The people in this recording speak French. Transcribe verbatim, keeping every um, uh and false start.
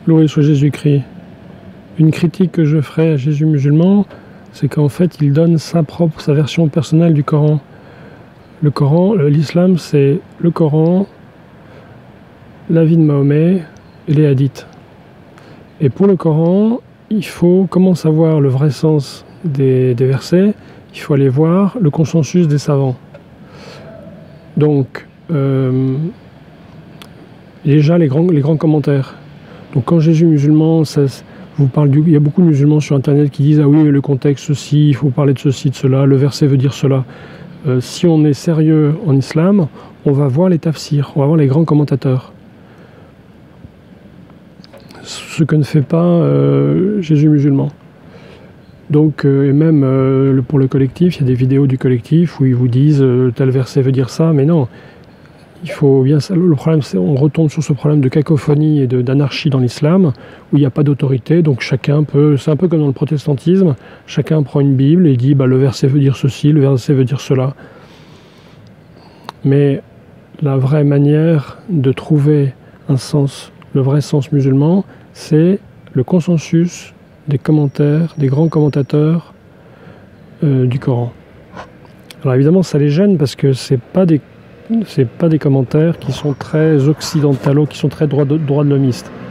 Loué soit Jésus-Christ. Une critique que je ferai à Jésus musulman, c'est qu'en fait, il donne sa propre, sa version personnelle du Coran. Le Coran, l'islam, c'est le Coran, la vie de Mahomet et les hadiths. Et pour le Coran, il faut, comment savoir le vrai sens des, des versets? Il faut aller voir le consensus des savants. Donc, euh, déjà les grands, les grands commentaires. Donc quand Jésus musulman, ça, vous parle du, il y a beaucoup de musulmans sur Internet qui disent « Ah oui, mais le contexte, ceci, il faut parler de ceci, de cela, le verset veut dire cela ». Euh, si on est sérieux en islam, on va voir les tafsirs, on va voir les grands commentateurs. Ce que ne fait pas euh, Jésus musulman. Donc, euh, et même euh, pour le collectif, il y a des vidéos du collectif où ils vous disent euh, tel verset veut dire ça, mais non. Il faut bien, le problème, c'est on retombe sur ce problème de cacophonie et d'anarchie dans l'islam, où il n'y a pas d'autorité, donc chacun peut, c'est un peu comme dans le protestantisme, chacun prend une Bible et dit bah, le verset veut dire ceci, le verset veut dire cela. Mais la vraie manière de trouver un sens, le vrai sens musulman, c'est le consensus des commentaires, des grands commentateurs euh, du Coran. Alors évidemment, ça les gêne parce que c'est pas des, c'est pas des commentaires qui sont très occidentaux, qui sont très droits de, droits de l'homiste.